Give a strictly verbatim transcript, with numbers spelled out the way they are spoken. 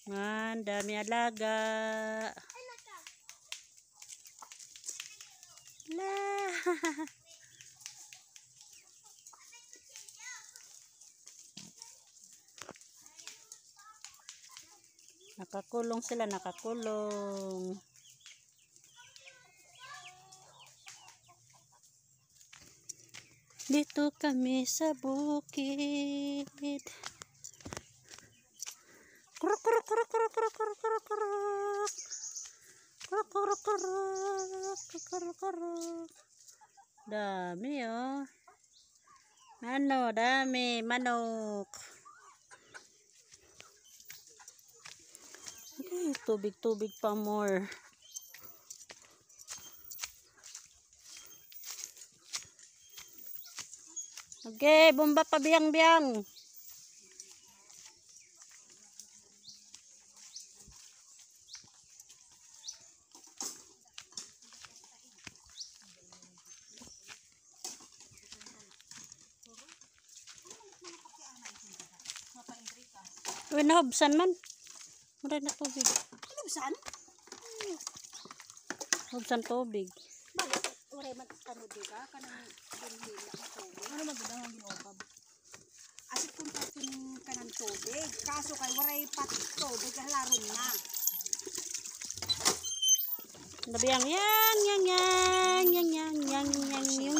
Man, dami alaga. La. Nakakulong sila, nakakulong. Dito kami sa bukid. Kuruk kuruk kuruk kuruk kuruk kuruk kuruk kuruk. Kuruk kuruk kuruk kuruk kuruk. Dami oh. Ano, dami manok. Okay, tubig-tubig pa more. Okay, bomba pa biyang-biyang. Uy, nahubsan man. Mura na tubig. Nahubsan? Hubsan tubig. Bakit? Uray man ano di ka? Kanang binhila ang tubig. Ano magandang ang ginobab? Asit kung tatin ka ng tubig. Kaso kay waray pat tubig halaron na. Nabiyang yang yang yang yang yang yang yang